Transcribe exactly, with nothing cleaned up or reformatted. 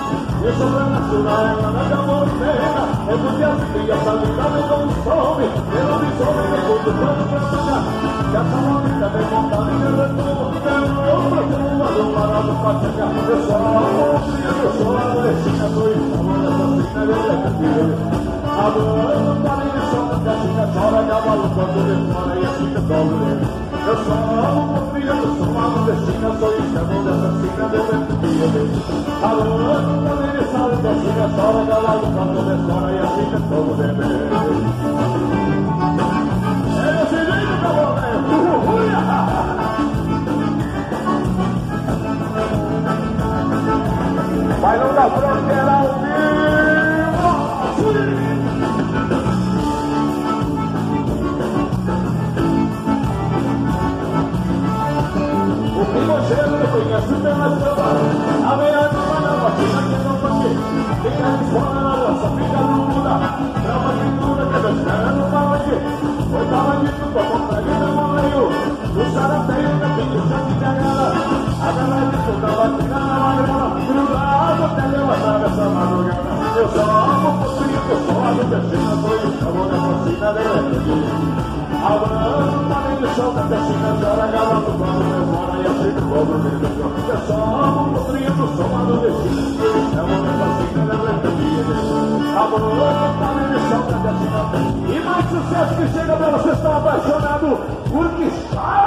E sobrenatural na camorreira, é do dia a dia, salida me consome, pelo visone me conto quando pra pagar. Já tá uma vida bem montada e eu retorno, eu profumo a do parado pra chegar. Eu sou a mocinha, eu sou a adolescente, sou estava nessa cena de repente. A doana tá de sombra, que a chica chora, cavalo quando ele fora e a chica dobra. Eu sou a mocinha, eu sou a adolescente, sou estava nessa cena de repente. A doana tá de sombra, que a chica chora, cavalo quando ele fora e a chica dobra. É esse jeito, cavalo, vai não dar fronteira ao vivo. O primogeiro me conhece pela estrada, a meia nova na batida que não bate. Fica de fora na roça, fica no muda, trava de dura que a espera no balde. Foi tamanho com a contraria no meio, o sarateio da pinta já te cagada. A galera de toda a batida na magrela, grudado até levantar essa madrugada. Eu sou a mocinha, eu sou a nordestina, sou estava nessa cena de repente. Abraão tá bem de solta, até chega chora, galando quando demora e assim do povo dentro. Eu sou a mocinha, eu sou a nordestina, sou estava nessa cena de repente. Abraão tá bem de solta, até chega. E mais sucesso que chega pra você estar apaixonado, porque sai!